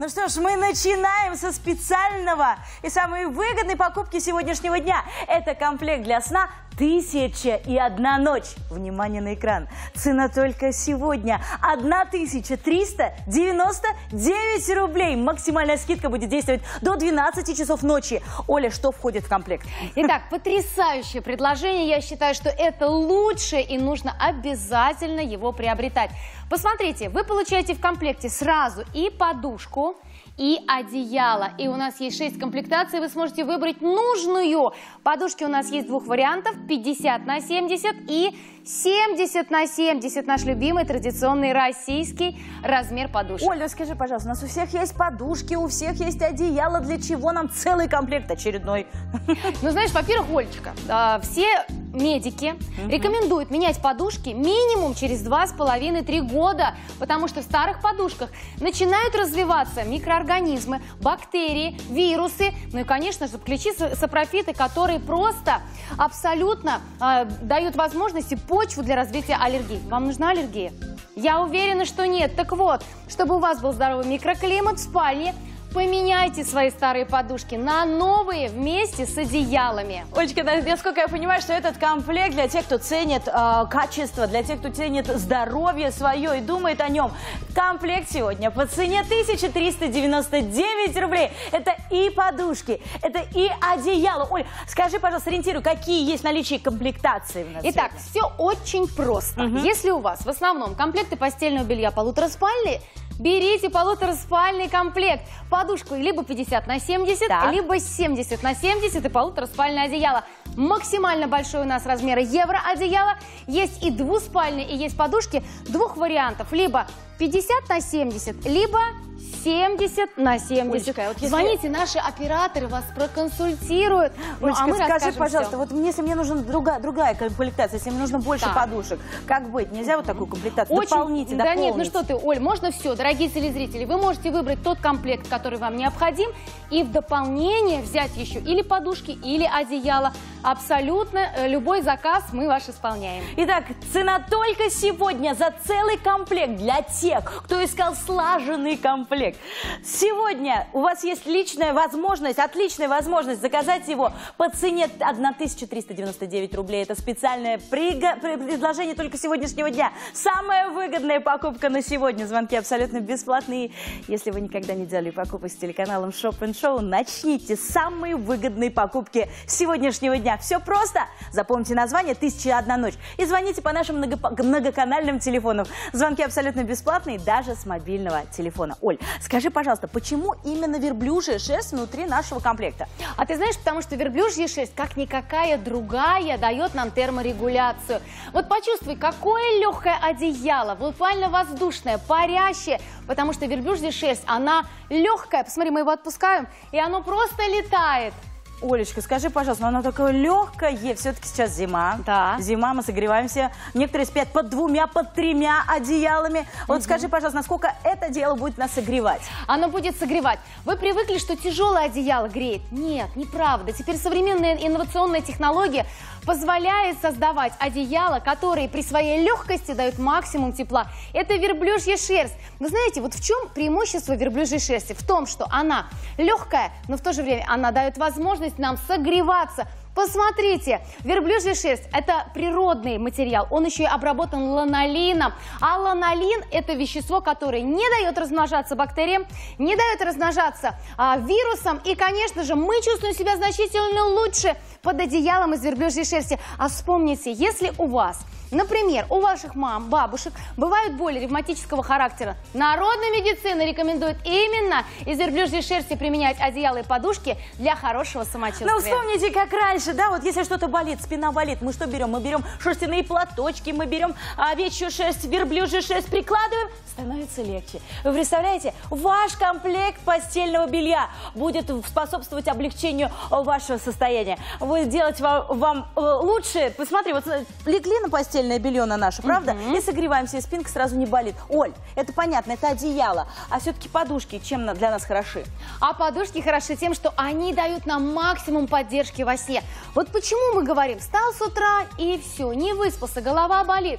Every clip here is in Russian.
Ну что ж, мы начинаем со специального и самой выгодной покупки сегодняшнего дня. Это комплект для сна «1001 ночь». Внимание на экран. Цена только сегодня 1399 рублей. Максимальная скидка будет действовать до 12 часов ночи. Оля, что входит в комплект? Итак, потрясающее предложение. Я считаю, что это лучшее и нужно обязательно его приобретать. Посмотрите, вы получаете в комплекте сразу и подушку, и одеяло. И у нас есть 6 комплектаций, вы сможете выбрать нужную. Подушки у нас есть двух вариантов: 50 на 70 и 70 на 70. Наш любимый традиционный российский размер подушек. Оля, скажи, пожалуйста, у нас у всех есть подушки, у всех есть одеяло. Для чего нам целый комплект очередной? Ну, знаешь, во-первых, Олечка, все медики рекомендуют менять подушки минимум через 2,5-3 года, потому что в старых подушках начинают развиваться микроорганизмы, бактерии, вирусы, ну и, конечно же, клещи, сапрофиты, которые просто абсолютно дают возможности почву для развития аллергии. Вам нужна аллергия? Я уверена, что нет. Так вот, чтобы у вас был здоровый микроклимат в спальне, поменяйте свои старые подушки на новые вместе с одеялами. Олечка, насколько я понимаю, что этот комплект для тех, кто ценит качество, для тех, кто ценит здоровье свое и думает о нем. Комплект сегодня по цене 1399 рублей. Это и подушки, это и одеяло. Оль, скажи, пожалуйста, ориентируй, какие есть в наличии комплектации у нас? Итак, все очень просто. Если у вас в основном комплекты постельного белья полутораспальные, берите полутораспальный комплект. Подушку либо 50 на 70, либо 70 на 70 и полутораспальное одеяло. Максимально большой у нас размер евро-одеяло. Есть и двуспальные, и есть подушки двух вариантов. Либо 50 на 70, либо 70 на 70. Олечка, вот звоните, наши операторы вас проконсультируют. Олечка, А мы скажи, пожалуйста, все. вот если мне нужна другая комплектация, если мне нужно больше подушек, как быть? Нельзя вот такую комплектацию? Дополните, Да дополнить. нет, ну что ты, Оль, можно все, дорогие телезрители. Вы можете выбрать тот комплект, который вам необходим, и в дополнение взять еще или подушки, или одеяло. Абсолютно любой заказ мы ваш исполняем. Итак, цена только сегодня за целый комплект для тех, кто искал слаженный комплект. Сегодня у вас есть отличная возможность заказать его по цене 1399 рублей. Это специальное предложение только сегодняшнего дня. Самая выгодная покупка на сегодня. Звонки абсолютно бесплатные. Если вы никогда не делали покупку с телеканалом Shop & Show, начните с самой выгодной покупки сегодняшнего дня. Все просто. Запомните название «1001 ночь» и звоните по нашим многоканальным телефонам. Звонки абсолютно бесплатные, даже с мобильного телефона. Оль, скажи, пожалуйста, почему именно верблюжья шерсть внутри нашего комплекта? А ты знаешь, потому что верблюжья шерсть, как никакая другая, дает нам терморегуляцию. Вот почувствуй, какое легкое одеяло, буквально воздушное, парящее, потому что верблюжья шерсть, она легкая. Посмотри, мы его отпускаем, и оно просто летает. Олечка, скажи, пожалуйста, оно такое легкое, все-таки сейчас зима. Да. Зима, мы согреваемся. Некоторые спят под 2, под 3 одеялами. Вот скажи, пожалуйста, насколько это дело будет нас согревать? Оно будет согревать. Вы привыкли, что тяжелое одеяло греет? Нет, неправда. Теперь современная инновационная технология позволяет создавать одеяла, которые при своей легкости дают максимум тепла. Это верблюжья шерсть. Вы знаете, вот в чем преимущество верблюжьей шерсти? В том, что она легкая, но в то же время она дает возможность нам согреваться. Посмотрите, верблюжья шерсть – это природный материал, он еще и обработан ланолином. А ланолин – это вещество, которое не дает размножаться бактериям, не дает размножаться вирусам. И, конечно же, мы чувствуем себя значительно лучше под одеялом из верблюжьей шерсти. А вспомните, если у вас, например, у ваших мам, бабушек бывают боли ревматического характера, народная медицина рекомендует именно из верблюжьей шерсти применять одеяла и подушки для хорошего самочувствия. Ну, вспомните, как раньше, да, вот если что-то болит, спина болит, мы что берем? Мы берем шерстяные платочки, мы берем овечью шерсть, верблюжью шерсть, прикладываем, становится легче. Вы представляете, ваш комплект постельного белья будет способствовать облегчению вашего состояния. Будет делать вам лучше. Посмотри, вот легли на постельное белье на наше, правда? И согреваемся, и спинка сразу не болит. Оль, это понятно, это одеяло. А все-таки подушки чем для нас хороши? А подушки хороши тем, что они дают нам максимум поддержки во сне. Вот почему мы говорим, встал с утра и все, не выспался, голова болит.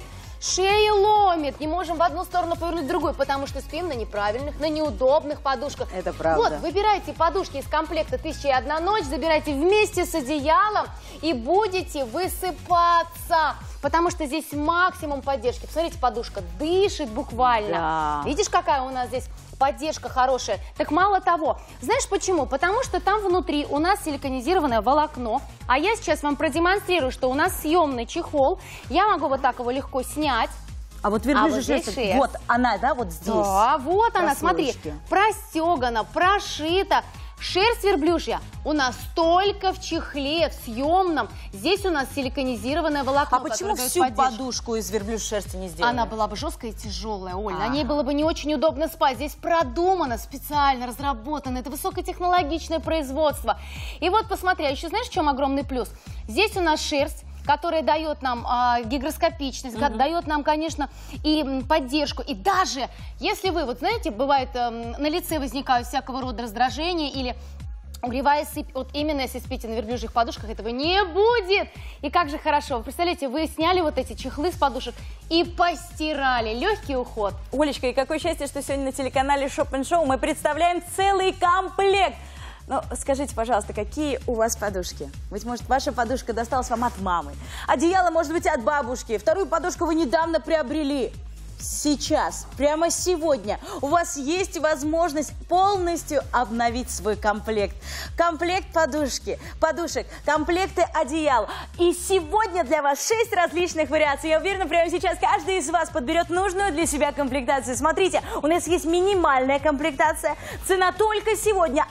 шеи ломит, не можем в одну сторону повернуть в другую, потому что спим на неправильных, на неудобных подушках. Это правда. Вот, выбирайте подушки из комплекта «1001 ночь», забирайте вместе с одеялом и будете высыпаться. Потому что здесь максимум поддержки. Посмотрите, подушка дышит буквально. Да. Видишь, какая у нас здесь поддержка хорошая? Так мало того. Знаешь почему? Потому что там внутри у нас силиконизированное волокно. А я сейчас вам продемонстрирую, что у нас съемный чехол. Я могу вот так его легко снять. А вот верблюжья вот здесь шерсть, вот она, да, вот здесь. Да, вот она, смотри, Прослойки. простегана, прошита. Шерсть верблюжья у нас только в чехле, в съемном. Здесь у нас силиконизированное волокно. А почему которое всю дает поддержку. подушку из верблюжьей шерсти не сделали? Она была бы жесткая и тяжелая, Оль. На ней было бы не очень удобно спать. Здесь продумано, специально разработано. Это высокотехнологичное производство. И вот посмотри, а еще знаешь, в чем огромный плюс? Здесь у нас шерсть, которая дает нам гигроскопичность, дает нам, конечно, и поддержку. И даже если вы, вот знаете, бывает, на лице возникают всякого рода раздражения или угревая сыпь, вот именно если спите на верблюжьих подушках, этого не будет. И как же хорошо. Вы представляете, вы сняли вот эти чехлы с подушек и постирали. Легкий уход. Олечка, и какое счастье, что сегодня на телеканале Shop & Show мы представляем целый комплект. Ну, скажите, пожалуйста, какие у вас подушки? Быть может, ваша подушка досталась вам от мамы. Одеяло, может быть, от бабушки. Вторую подушку вы недавно приобрели. Сейчас, прямо сегодня, у вас есть возможность полностью обновить свой комплект. Комплект подушек, комплекты одеял. И сегодня для вас 6 различных вариаций. Я уверена, прямо сейчас каждый из вас подберет нужную для себя комплектацию. Смотрите, у нас есть минимальная комплектация. Цена только сегодня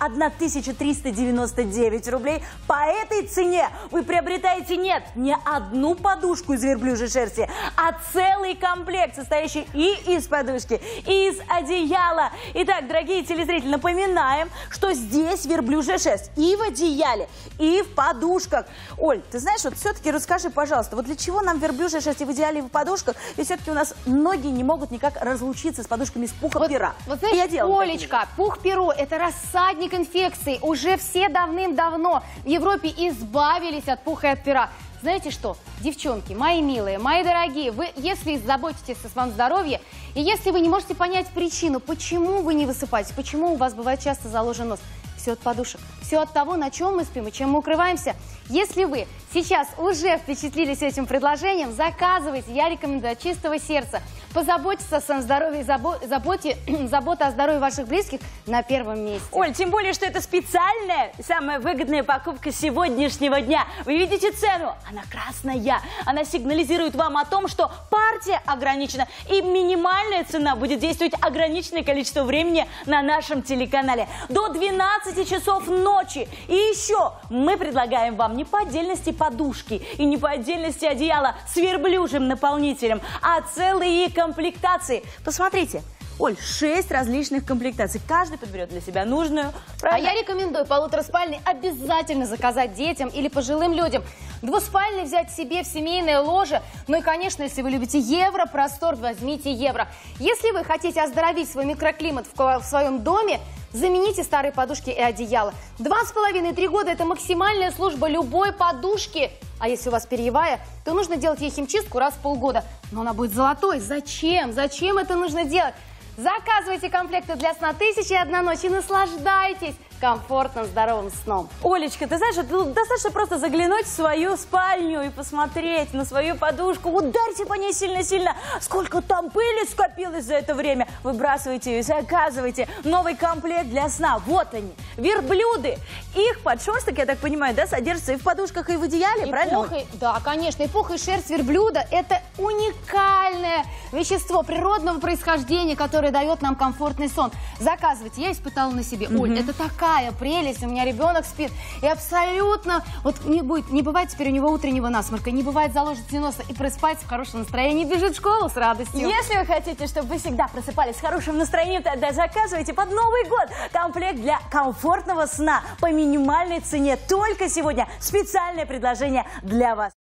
1399 рублей. По этой цене вы приобретаете, нет, не одну подушку из верблюжьей шерсти, а целый комплект, состоящий и из подушки, и из одеяла. Итак, дорогие телезрители, напоминаем, что здесь верблюжья шерсть и в одеяле, и в подушках. Оль, ты знаешь, вот все-таки расскажи, пожалуйста, вот для чего нам верблюжья шерсть и в одеяле, и в подушках? И все-таки у нас многие не могут никак разлучиться с подушками из пуха пера. Вот знаешь, Олечка, пух-перо – это рассадник инфекций. Уже все давным-давно в Европе избавились от пуха и от пера. Знаете что, девчонки, мои милые, мои дорогие, вы, если заботитесь о своем здоровье, и если вы не можете понять причину, почему вы не высыпаетесь, почему у вас бывает часто заложен нос, все от подушек, все от того, на чем мы спим и чем мы укрываемся. Если вы сейчас уже впечатлились этим предложением, заказывайте, я рекомендую от чистого сердца. Позаботьтесь о своем здоровье, забота о здоровье ваших близких на первом месте. Оль, тем более, что это специальная, самая выгодная покупка сегодняшнего дня. Вы видите цену? Она красная. Она сигнализирует вам о том, что партия ограничена. И минимальная цена будет действовать ограниченное количество времени на нашем телеканале. До 12 часов ночи. И еще мы предлагаем вам не по отдельности подушки и не по отдельности одеяла с верблюжьим наполнителем, а целые комплектации. Посмотрите. Оль, 6 различных комплектаций. Каждый подберет для себя нужную. Правильно? А я рекомендую полутораспальный обязательно заказать детям или пожилым людям. Двуспальный взять себе в семейное ложе. Ну и, конечно, если вы любите европростор, возьмите евро. Если вы хотите оздоровить свой микроклимат в своем доме, замените старые подушки и одеяла. 2,5–3 года – это максимальная служба любой подушки. А если у вас перьевая, то нужно делать ей химчистку раз в полгода. Но она будет золотой. Зачем? Зачем это нужно делать? Заказывайте комплекты для сна «1001 ночь» и наслаждайтесь комфортным, здоровым сном. Олечка, ты знаешь, достаточно просто заглянуть в свою спальню и посмотреть на свою подушку. Ударьте по ней сильно-сильно. Сколько там пыли скопилось за это время. Выбрасывайте ее и заказывайте новый комплект для сна. Вот они, верблюды. Их подшерсток, я так понимаю, да, содержится и в подушках, и в одеяле, правильно? Да, конечно. И пух, и шерсть верблюда – это уникальное вещество природного происхождения, которое дает нам комфортный сон. Заказывайте. Я испытала на себе. Оль, это такая прелесть. У меня ребенок спит. И абсолютно вот не бывает теперь у него утреннего насморка, не бывает заложить носа и просыпается в хорошем настроении, бежит в школу с радостью. Если вы хотите, чтобы вы всегда просыпались с хорошим настроением, тогда заказывайте под Новый год комплект для комфортного сна по минимальной цене. Только сегодня специальное предложение для вас.